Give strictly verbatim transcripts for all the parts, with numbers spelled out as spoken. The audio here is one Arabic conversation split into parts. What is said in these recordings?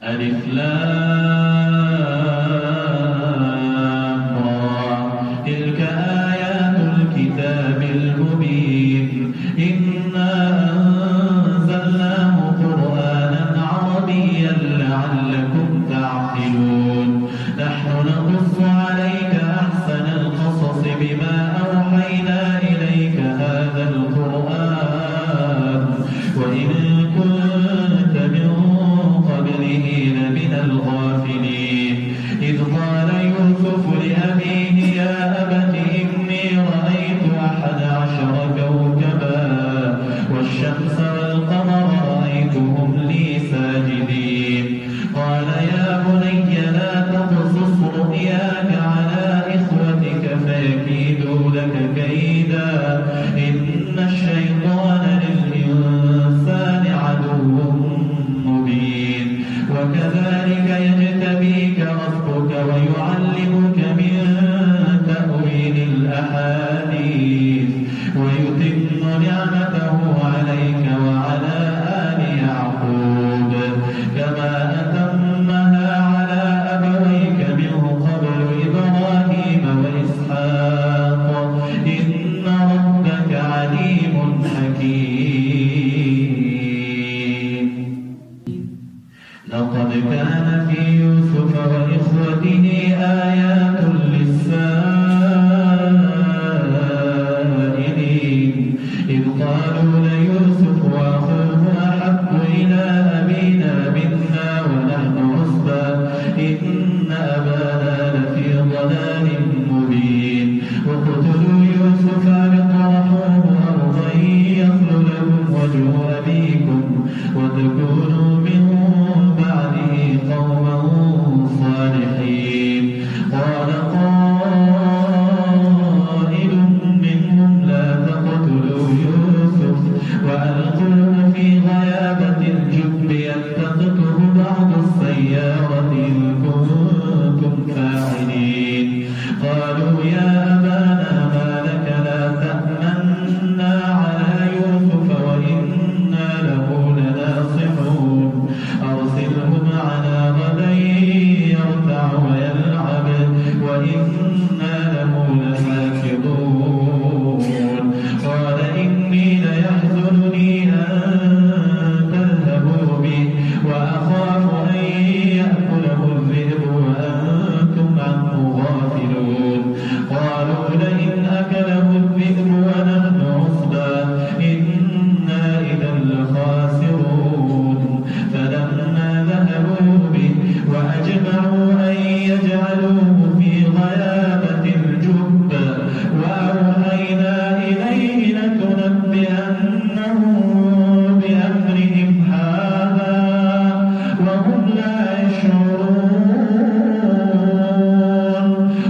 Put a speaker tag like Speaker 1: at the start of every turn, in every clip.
Speaker 1: ألف لام را تلك آيات الكتاب المبين إنا أنزلناه قرآنا عربيا لعلكم تعقلون نحن نقص عليك أحسن القصص بما أوحينا إليك هذا القرآن وإن كنت من قبله لمن الغافلين إذ قال يوسف لأبيه يا أبت إني رأيت أحد عشر كوكبا والشمس والقمر رأيتهم لي ساجدين قال يا بني لا تقصص رؤياك على إخوتك فيكيدوا لك كيدا إن الشيطان للإنسان عدو مبين وكذلك يجتبيك ربك ويعلمك من تأويل الأحاديث ويتم نعمته عليك وعلى آل يعقوب كما أتمها على أبويك من قبل إبراهيم وإسحاق إن ربك عليم حكيم لقد كان في يوسف وإخوته آيات للسائلين إذ قالوا ليوسف وأخوه أحب إلى أبينا منا ونحن عصبة إن أبانا لفي ضلال مبين واقتلوا يوسف أو اطرحوه أرضا يخل لكم وجه أبيكم وتكونوا من بعده قوما صالحين قال قائل منهم لا تقتلوا يوسف وألقوه في غيابة الجب يلتقطه بعض السيارة إن كنتم فاعلين قالوا يا أبانا ما لك لا تأمنا على يوسف وإنا له لناصحون أرسله معنا غدا يرتع ويلعب وإنا له لحافظون قال إني ليحزنني أن تذهبوا به وأخاف أن يأكله الذئب وأنتم عنه غافلون قالوا لئن أكله الذئب ونحن عصبة إنا إذا لخاسرون فلما ذهبوا به وأجمعوا أن يجعلوه في غيابة الجب وأوحينا إليه لتنبئنهم بأمرهم هذا وهم لا يشعرون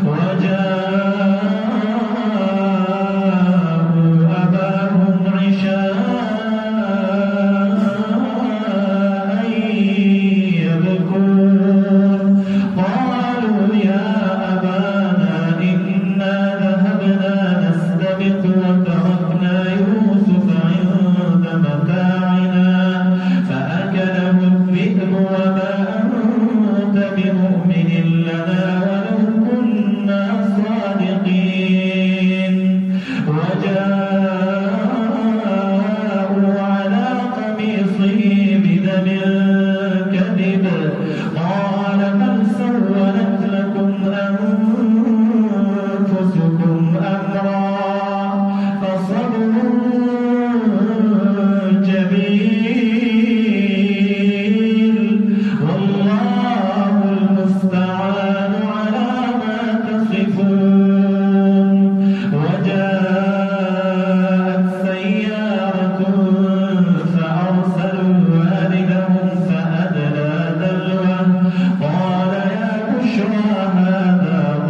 Speaker 1: وجاءوا أباهم عشاء يبكون قالوا يا أبانا إنا ذهبنا نستبق وتركنا يوسف عند متاعنا فأكله الذئب وما أنت بمؤمن لنا ولو كنا صادقين وجاءوا على قميصه بدم كذب قال بل سولت لكم أنفسكم أمرا فصبر جميل والله المستعان على ما تصفون وجاءت سيارة فأرسلوا والدهم فأدلى دلوه قال يا بشرى هذا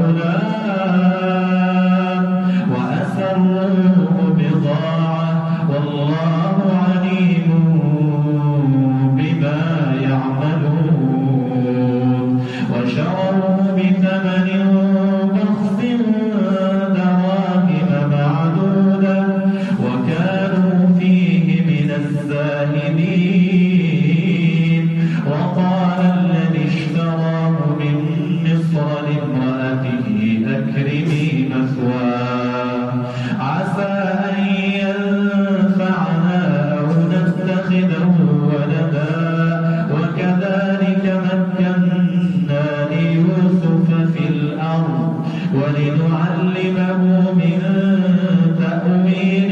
Speaker 1: ولنعلمه من تأويل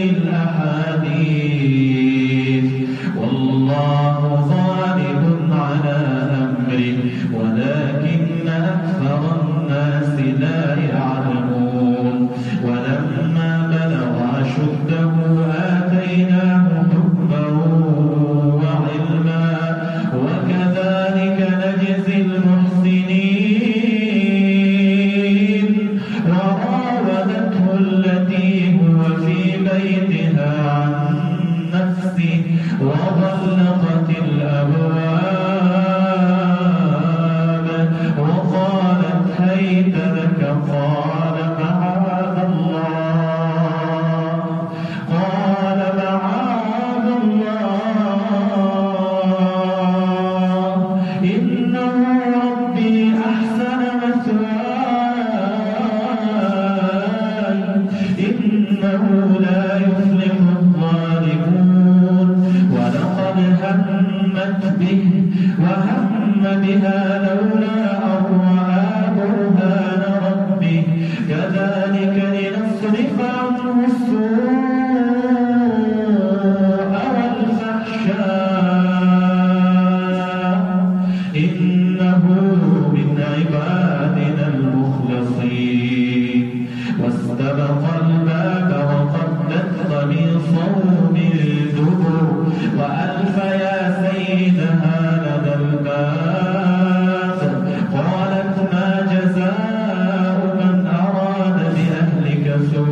Speaker 1: الأحاديث والله غالب على أمره ولكن أكثر الناس لا يعلمون ولما بلغ أشده آتيناه حكما وعلما وكذلك نجزي المحسنين وراودته التي هو في بيتها عن نفسه وغلقت الأبواب وقالت هيت لك قال معاذ الله قال معاذ الله إنه ربي أحسن مثواي إنه لا يفلح الظالمون ولقد همت به وهم بها لولا أن رأى برهان ربه كذلك لنصرف عنه السوء والفحشاء إنه من عبادنا المخلصين واستبق الباب وقدت قميصه من دبر وألف يا سيدها لدى الباب قالت ما جزاء من أراد بأهلك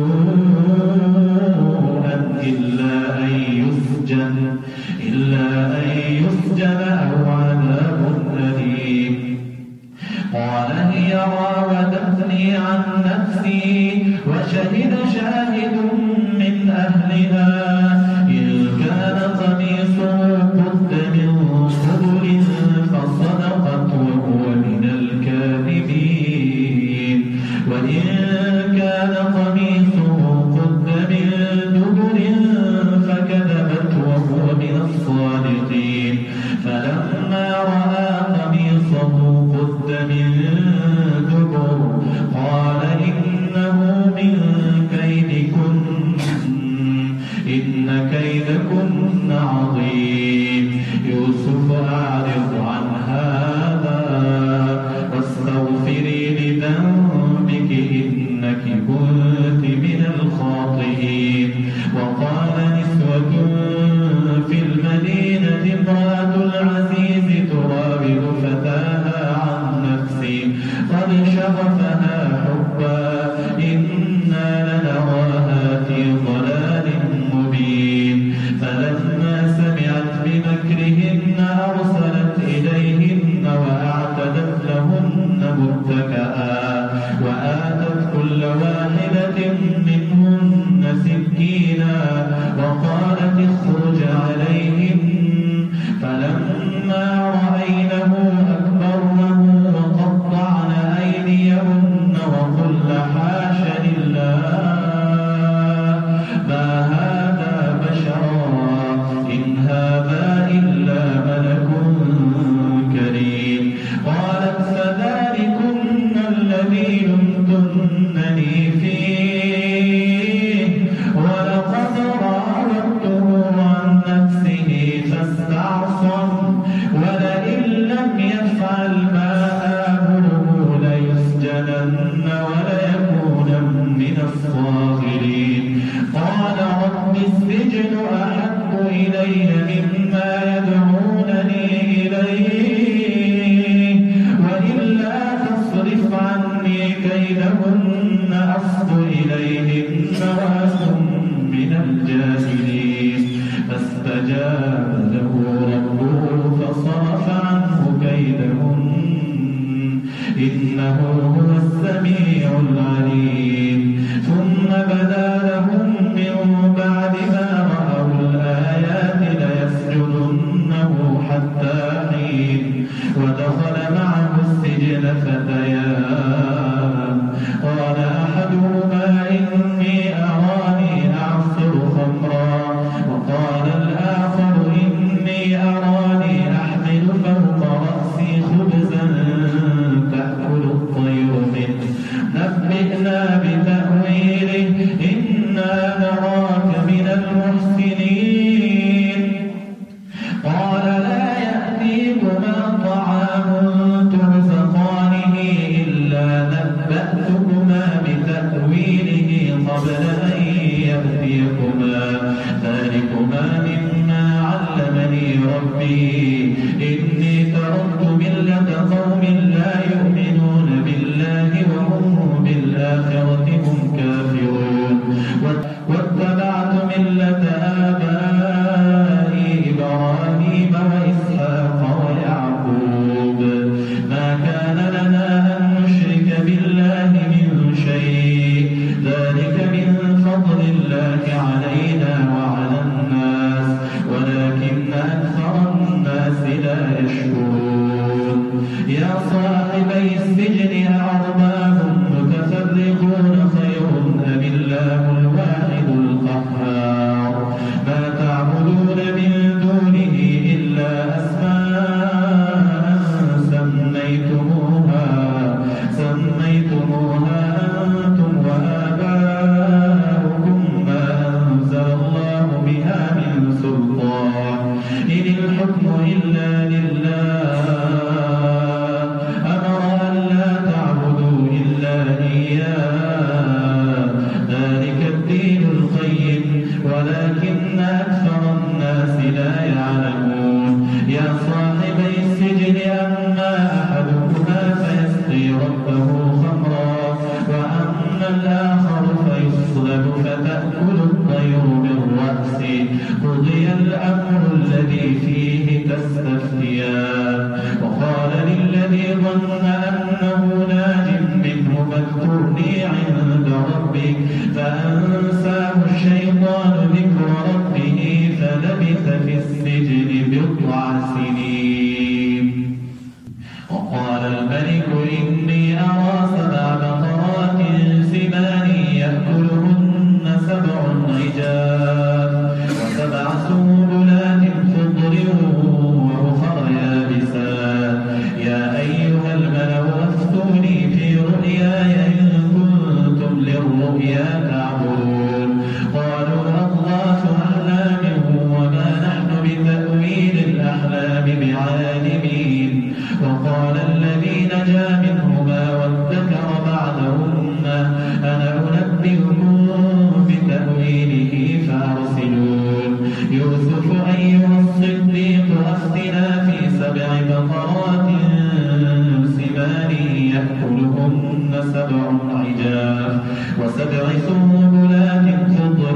Speaker 1: سوءا إلا أن يسجن إلا أن يسجن أو عذاب أليم قال هي راودتني عن نفسي وشهد شاهد من أهلها إن كان قميصه قد من قبل فصدقت وهو من الكاذبين وإن كان قميصه قد من دبر فكذبت وهو من الصادقين فلما رأى قميصه قد من دبر قال إنه من كيدكن إن كيدكن عظيم يوسف أعرض عن هذا واستغفري لذنبك إنك كنت من الخاطئين وقال نسوة في المدينة امرأة العزيز تراود فتاها عن نفسه قد شغفها حبا إنا لنراها في ضلال مبين فلما سمعت بمكرهن أرسلت إليهن وأعتدت لهن متكئا وآتت كل واحدة منهن سكينا وقالت اخرج عليهن فلما رأينه أكبرنه وقطعن أيديهن وقلن حاش لله ما هذا بشرا إن هذا إلا ملك كريم قالت فذلكن الذي لمتنني فيه ولقد راودته عن نفسه فاستعصم ولئن لم يفعل ما آمره ليسجنن وليكونا من الصاغرين قال رب السجن أحب إلي مما يدعونني إليه وإلا تصرف عني كيدهن أصب إليهن وأكن من الجاهلين فاستجاب له ربه فصرف عنه كيدهن إنه هو السميع العليم ثم بدا لهم من بعد ما رأوا الآيات ليسجننه حتى حين ودخل معه السجن فتيان قال أحدهما إني أراني أعصر خمرا وقال الآخر إني أراني أحمل فوق رأسي خبزا تأكل الطير منه نبئنا يأتيكما طعام ترزقانه إلا نبأتكما بتأويله قبل أن يأتيكما ذلكما مما علمني ربي إني تركت ملة قوم لا يؤمنون بالله وهم بالآخرة هم كافرون واتبعت ملة آبائي إبراهيم وإسحاق ويعقوب ما كان لنا أن نشرك بالله من شيء ذلك من فضل الله علينا وعلى الناس ولكن أكثر الناس لا يشكرون يا صاحبي السجن أأرباب متفرقون خير أم الله الواحد القهار ما تعبدون من دونه إلا أسماء سميتموها سميتموها أنتم وآباؤكم ما أنزل الله بها من سلطان إن الحكم إلا لله أمر أن لا تعبدوا إلا إياه ذلك الدين القيم ولكن أكثر الناس لا يعلمون يا صاحبي السجن أما أحدكما فيسقي ربه خمرا وأما الآخر فيصلب فتأكل الطير من رأسه قضي الأمر الذي فيه تستفتيان وقال للذي ظن أنه ناج منه اذكرني عند ربك فأنساه الشيطان ذكر ربه فلبث في السجن بضع سنين وقال الملك إني أرى سبع بقرات سمان يأكلهن سبع عجاف وسبع سنبلات خضر وأخر يابسات يا أيها الملأ أفتوني في رؤياي إن كنتم للرؤيا تعبرون قالوا أضغاث أحلام وما نحن بتأويل الأحلام بعالمين وقال الذي نجا منهما وادكر بعد أمة أنا أنبئكم بتأويله فأرسلون يوسف أيها الصديق أفتنا في سبع بقرات سمان يأكلهن سبع عجاف وسبع سنبلات خضر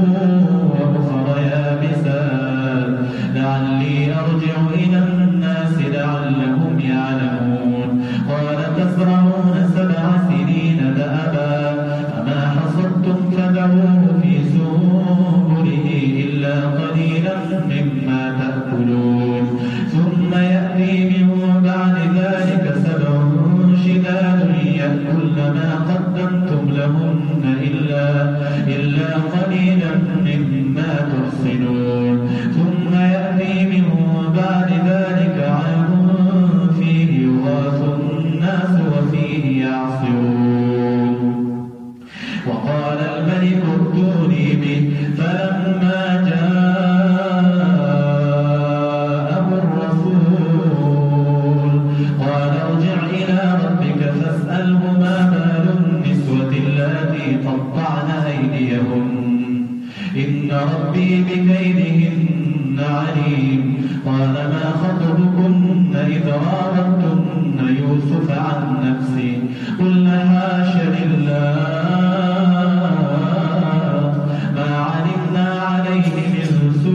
Speaker 1: وأخر يابسات لعلي أرجع إلى الناس لعلهم يعلمون قال تزرعون سبع سنين دأبا فما حصدتم فذروه في سنبله إلا قليلا مما تأكلون ثم يأتي من بعد ذلك سبع شداد يأكلن ما قدمتم لهن إلا إلا قليلا مما تحصنون ثم يأتي من بعد ذلك عام فيه يغاث الناس وفيه يعصرون وقال الملك ائتوني به فلما جاءه الرسول قال ارجع إلى ربك فاسأله ما بال النسوة اللاتي قطعن أيديهن إن ربي بكيدهن عليم قال ما خطبكن إذ راودتن يوسف عن نفسه قلنا حاش لله ما علمنا عليه من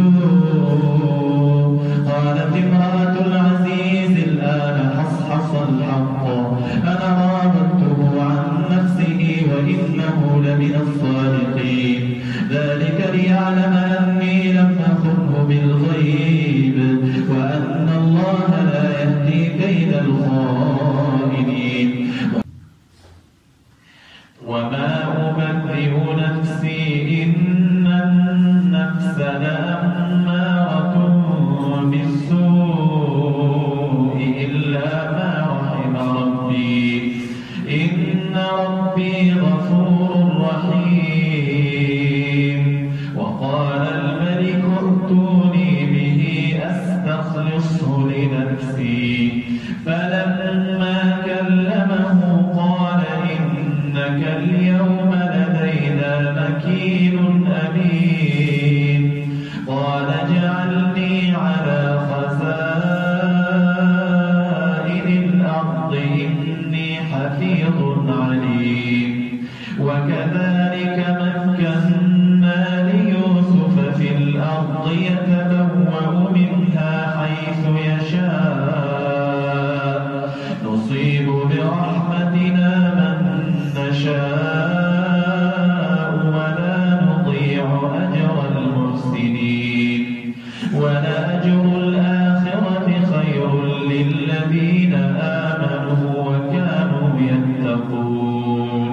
Speaker 1: سوء قالت امرأة العزيز الآن حصحص الحق أنا راودته عن نفسه وإنه لمن الصادقين ذلك ليعلم أني لم أخنه بالغيب وأن الله لا يهدي كيد الخائنين وما أبرئ نفسي إن النفس لأمارة بالسوء إلا ما رحم فاستخلصه لنفسي فلما كلمه قال إنك اليوم لدينا مكين أمين قال اجعلني على خزائن الأرض إني حفيظ عليم وكذلك مكنا ليوسف في الأرض يتبوأ منها حيث يشاء نصيب برحمتنا من نشاء ولا نضيع أجر المحسنين ولأجر الآخرة خير للذين آمنوا وكانوا يتقون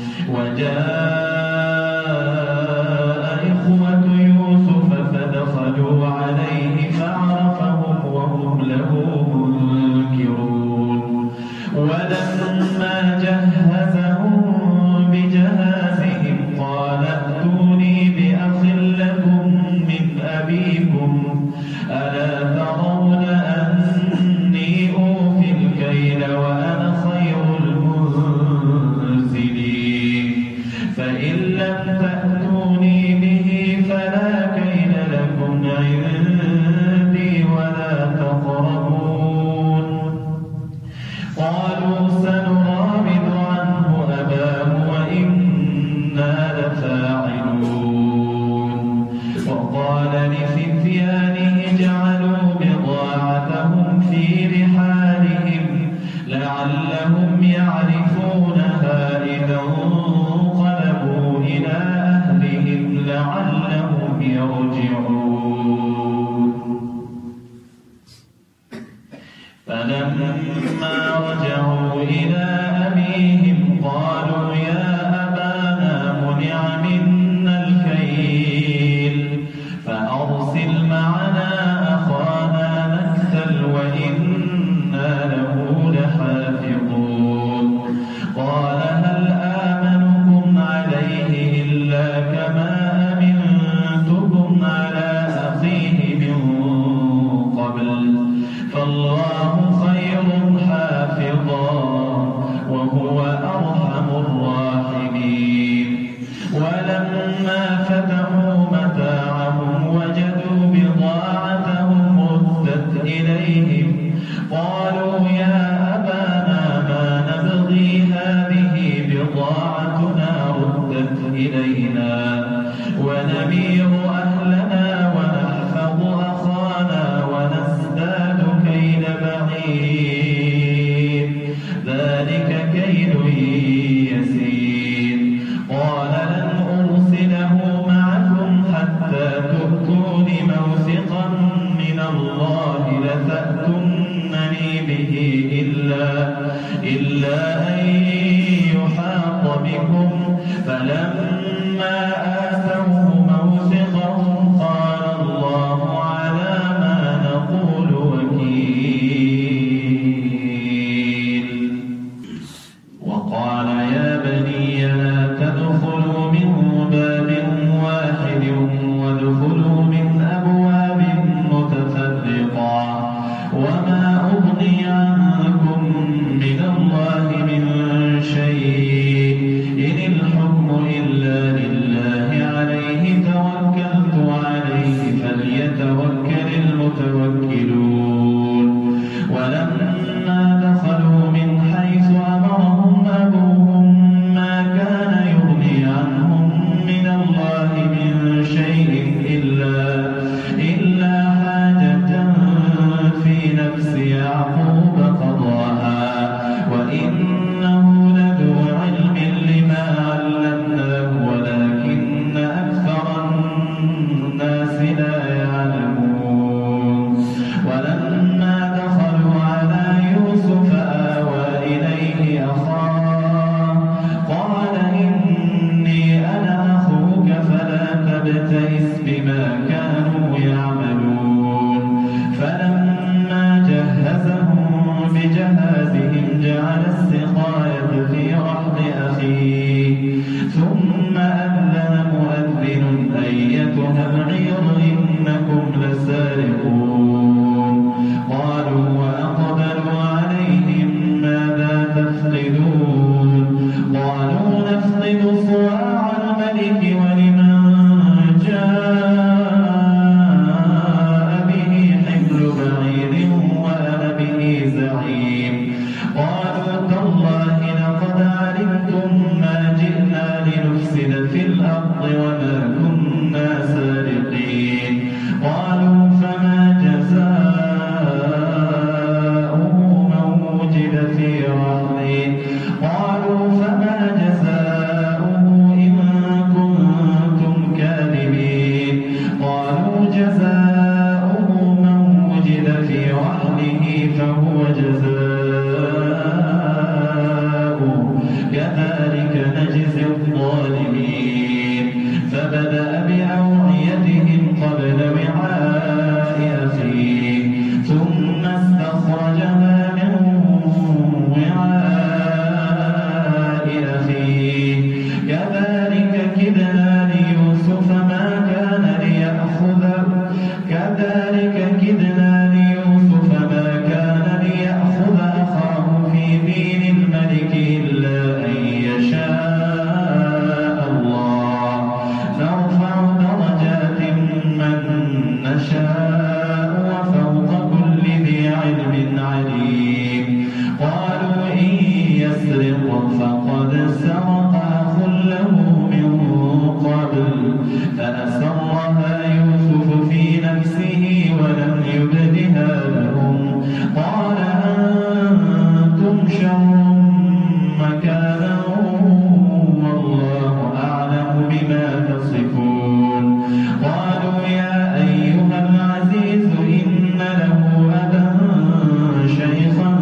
Speaker 1: وجاء إخوة يوسف فدخلوا عليه فعرفهم وهم له منكرون ولما جهزهم بجهازهم قال ائتوني بأخ لكم من أبيكم ألا ترون أني أوفي الكيل وأنا خير المنزلين فإن لم تأتوني به فلا كيل لكم عندي ولا تقربون قالوا سنراود عنه أباه وإنا لفاعلون وقال لفتيانه جعلوا بضاعتهم في رحالهم لعلهم يعرفونها إذا انقلبوا إلى أهلهم لعلهم يرجعون فلما رجعوا إلى أبيهم قالوا يا أبانا منع منا الكيل فأرسل معنا أخانا نكتل وإنا له لحافظون قال هل آمنكم عليه إلا كما أمنتكم على أخيه من قبل فالله خير حافظا وهو أرحم الراحمين ولما فتحوا متاعهم وجدوا بضاعتهم ردت إليهم قالوا يا أبانا ما نبغي هذه بضاعتنا ردت إلينا ونمير أهلنا ونحفظ أخانا ونزداد كيل بعيد ذلك كيل يسير قال لن أرسله معكم حتى تؤتون موثقا من الله لتأتونني به إلا, إلا أن يحاط بكم فلما آتوه موثقهم قال الله على ما نقول وكيل وقال يا بني لا تدخلوا من باب واحد وادخلوا من أبواب متفرقة وما أغني عنكم من الله من شيء إن الحكم إلا لله عليه توكلت عليه فليتوكل المتوكلون ولما دخلوا من حيث أمرهم أبوهم ما كان يغني عنهم من الله من شيء إلا, إلا حاجة في نفس يعقوب قضاها وإنه لذو علم لما علمناه ولكن أكثر الناس لا يعلمون ولما دخلوا على يوسف آوى إليه أخاه قال إني أنا أخوك فلا تبتئس بما كانوا يعملون فلما جهزهم بجهازهم جعل السقاية في رحل أخيه ثم أذن مؤذن أيتها العير إنكم لسارقون في رحله فهو جزاؤه كذلك نجزي الظالمين فبدأ بأوعيتهم قبل وعاء أخيه ثم استخرجها من وعاء أخيه كذلك كدنا ليوسف ما كان ليأخذ كذلك كدنا ليوسف ما كان ليأخذ أخاه في دين الملك إلا أن يشاء الله نرفع درجات من نشاء وفوق كل ذي علم عليم قالوا إن يسرق فقد سرق أخ له من قبل فأسرها يوسف في نفسه ولم يبدها لهم قال أنتم شر مكانا والله أعلم بما تصفون قالوا يا أيها العزيز إن له أبا شيخا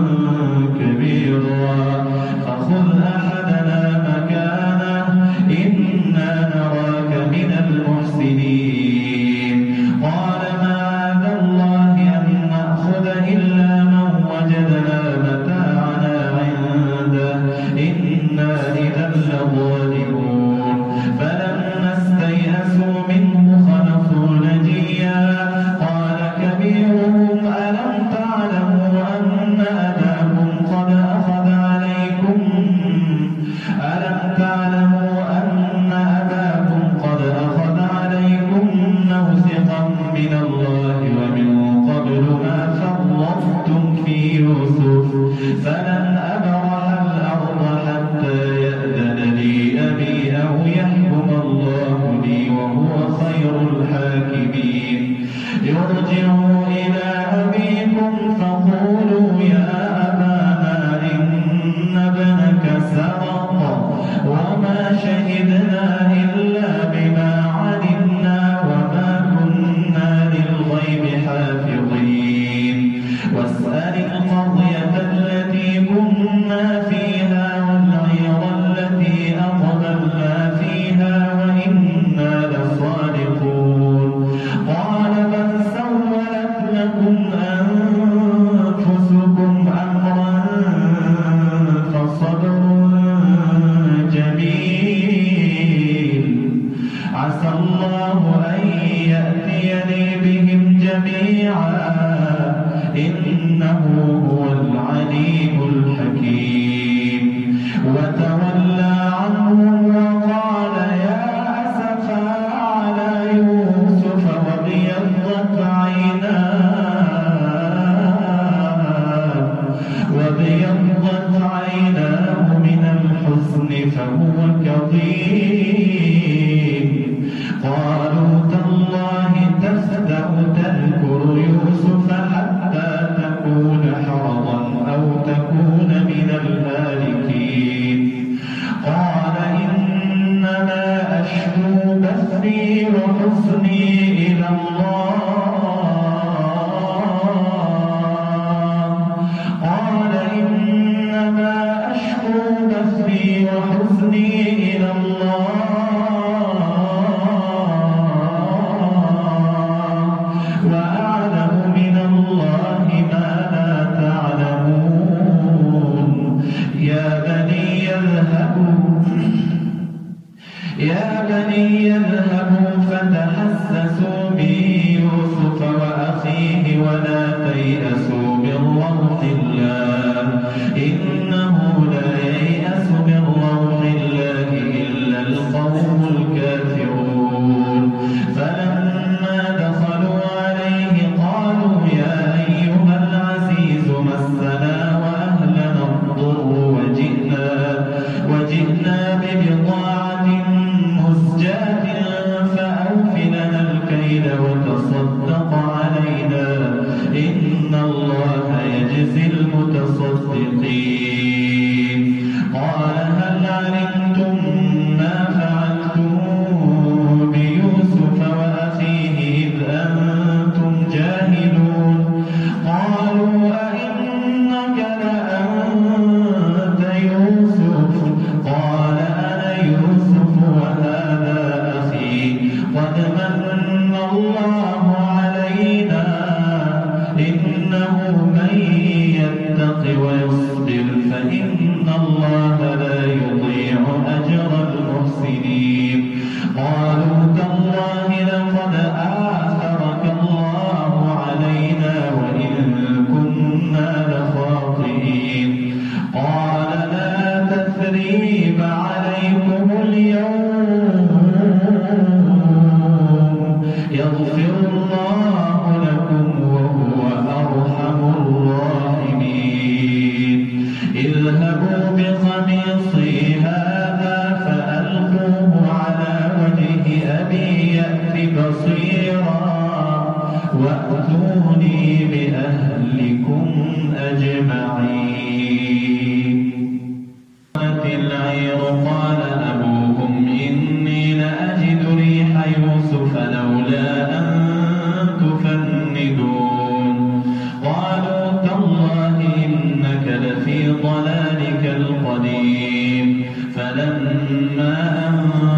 Speaker 1: كبيرا فخذ أحدنا مكانه إنا نراك من المحسنين قال معاذ الله أن نأخذ إلا من وجدنا متاعنا عنده إنا إذا لظالمون فلما استيئسوا منه خلصوا نجيا قال كبيرهم ألم تعلموا أن أباكم قد أخذ عليكم ألم تعلموا أن أباكم قد أخذ عليكم موثقا من الله ومن قبل ما فرطتم في يوسف فلن أبرح الأرض حتى يأذن لي أبي أو يحكم الله لي وهو خير الحاكمين ارجعوا إلى أبيكم فقولوا يا أبانا إن ابنك سرق وما شهدنا إلا بما علمنا وما كنا للغيب حافظين واسأل القرية التي كنا فيها والعير التي أقبلنا فيها وإنا لصادقون قال بل سولت لكم أنفسكم أمرا فصبر جميل عسى الله أن يأتيني بهم جميعا إنه هو العليم الحكيم وتولى عنهم وقال يا أسفا على يوسف وابيضت عيناه وابيضت عيناه من الحزن فهو كظيم قالوا تالله تفتأ تذكر يوسف حتى تكون حرضا أو تكون من الهالكين قال إنما أشكو بثي وحزني إلى الله قال إنما أشكو بثي وحزني إلى الله وأعلم من الله ما لا تعلمون يا بني اذهبوا يا بني اذهبوا فتحسسوا من يوسف وأخيه ولا تيأسوا من روح الله إنه لا ييأس من روح الله إلا القوم الكافرون فلما دخلوا عليه قالوا يا أيها العزيز مسنا وأهلنا الضر وجئنا وجئنا ببضاعة مزجاة فأوف لنا الكيل وتصدق علينا إن الله يجزي المتصدقين قال هل علمتم ما فعلتم بيوسف وأخيه إذ أنتم جاهلون إنه من يتق ويصبر فإن الله لا يضيع أجر المحسنين. قالوا تالله لقد آثرك الله علينا وإن كنا لخاطئين. قال لا تثريب عليكم اليوم يغفر الله لكم وهو أرحم الراحمين. اذهبوا بقميصي هذا فألقوه على وجه أبي يأت بصيرا وأتوني بأهلكم أجمعين. العير قال أبوهم إني لأجد ريح يوسف لولا أن تفندون. قالوا تالله إنك لفي ضلالك القديم. فلما أن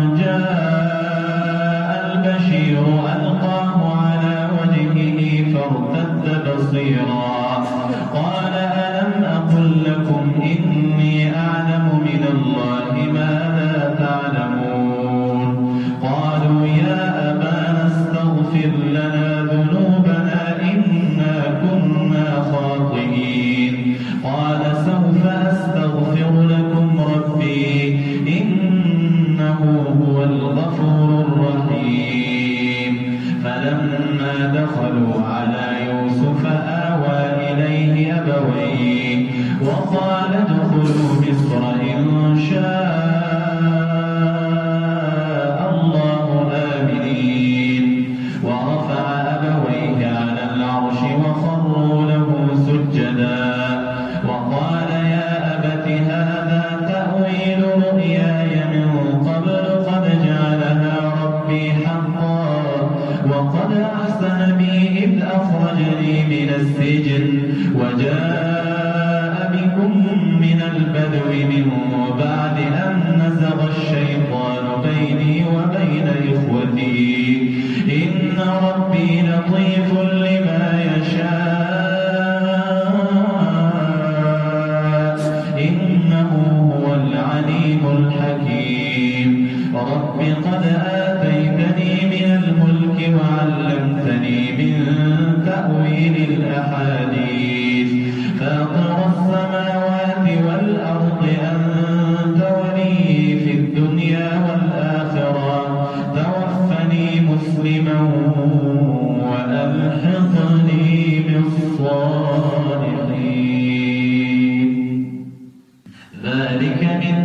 Speaker 1: جاء البشير ألقاه على وجهه فارتد بصيرا. قال ألم أقل لكم إني أعلم من الله ما لا تعلمون. قالوا يا أبانا استغفر لنا ذنوبنا إنا كنا خاطئين. قال سوف أستغفر لكم ربي إنه هو الغفور الرحيم. فلما دخلوا على يوسف آوى إليه أبويه وقال ادخلوا مصر إن شاء الله آمنين. ورفع أبويه على العرش وخروا له سجدا وقال يا أبت هذا تأويل رؤياي من قبل قد جعلها ربي حقا وقد أحسن بي إذ أخرجني من السجن وجاء بكم من البدو من بعد أن نزغ الشيطان بيني وبين إخوتي إن ربي لطيف لما يشاء إنه هو العليم الحكيم. رب قد آتيتني من الملك وعلمتني من تأويل الأحاديث. فاطر السماوات والأرض أنت ولي في الدنيا والآخرة توفني مسلما وألحقني بالصالحين. ذلك من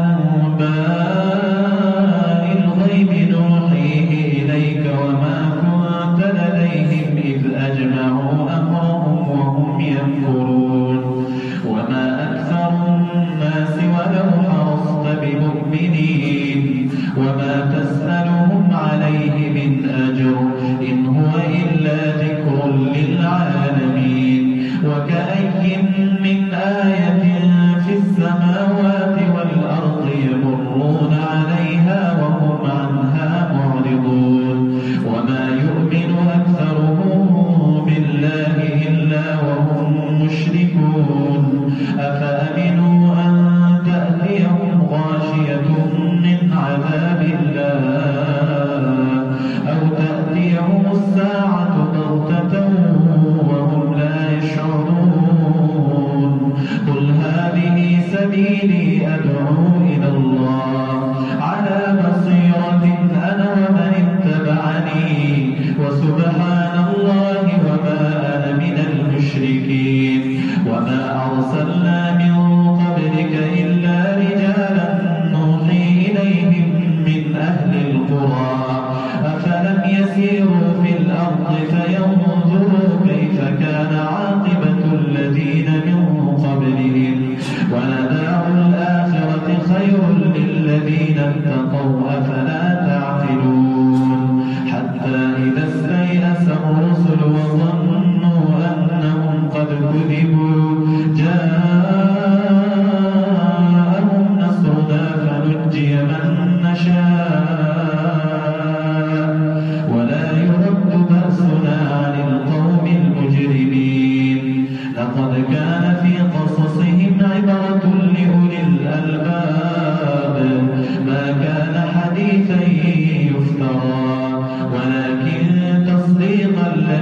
Speaker 1: أنباء الغيب نوحيه إليك وما كنت لديهم إذ أجمعوا أمرهم وهم يمكرون. وما أكثر الناس ولو حرصت بمؤمنين وما تسألهم عليه من أجر إن هو إلا ذكر للعالمين. وكأي من آية في السماوات والأرض يمرون عليها وهم عنها معرضون. وما يؤمن أكثرهم بالله إلا وهم مشركون. أفأمنوا أن تأتيهم غاشية من عذاب الله أو تأتيهم الساعة بغتة وهم لا يشعرون. قل هذه سبيلي أدعو إلى الله على بصيرة أنا ومن اتبعني وسبحان الله وما أنا من المشركين. وما أرسلنا من قبلك إلا رجالا نوحي إليهم من أهل القرى أفلم يسيروا في الأرض فينظروا كيف كان عاقبة الذين من قبلهم ولدار الآخرة خير للذين اتقوا أفلا تعقلون. حتى إذا استيأس الرسل وظنوا أنهم قد كذبوا جاءهم نصرنا فنجي من نشاء ولا يرد بأسنا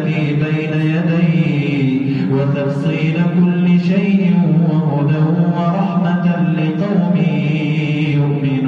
Speaker 1: الذي بين يديه وتفصيل كل شيء وهدى ورحمة لقوم يؤمنون.